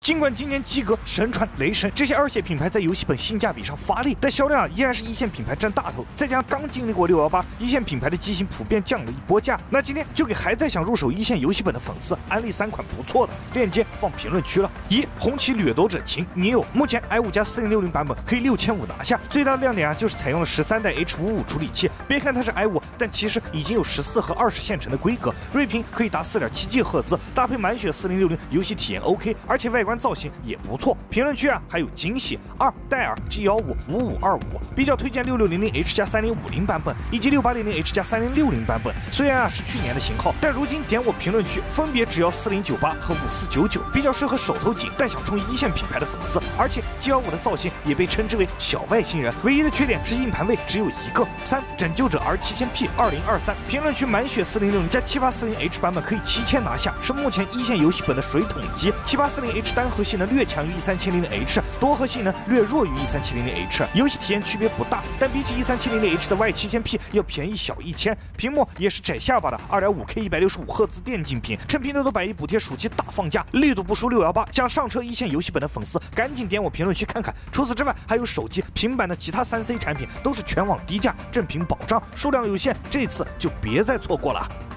尽管今年基格、神传、雷神这些二线品牌在游戏本性价比上发力，但销量依然是一线品牌占大头。再加上刚经历过618，一线品牌的机型普遍降了一波价。那今天就给还在想入手一线游戏本的粉丝安利3款不错的，链接放评论区了。红旗掠夺者秦 Neo， 目前 i5+4060版本可以6500拿下，最大的亮点就是采用了13代 H55处理器。别看它是 i5，但其实已经有14和20线程的规格，睿频可以达4.7G 赫兹，搭配满血4060，游戏体验 OK， 而且外观造型也不错。评论区还有惊喜2戴尔 G155525，比较推荐6600H+3050版本以及6800H+3060版本。虽然是去年的型号，但如今点我评论区分别只要4098和5499，比较适合手头紧但想冲一线品牌的粉丝。而且 G15的造型也被称之为小外星人，唯一的缺点是硬盘位只有一个。拯救者 R7000P 2023，评论区满血4060加7840H 版本可以7000拿下，是目前一线游戏本的水桶机。7840H 单核性能略强于13700H， 多核性能略弱于13700H， 游戏体验区别不大，但比起13700H 的 Y7000P 要便宜小1000。屏幕也是窄下巴的 2.5K 165赫兹电竞屏，趁拼多多100亿补贴暑期大放价，力度不输618，想上车一线游戏本的粉丝赶紧点我评论区看看。除此之外，还有手机、平板的其他3C 产品都是全网低价，正品保障，数量有限，这次就别再错过了。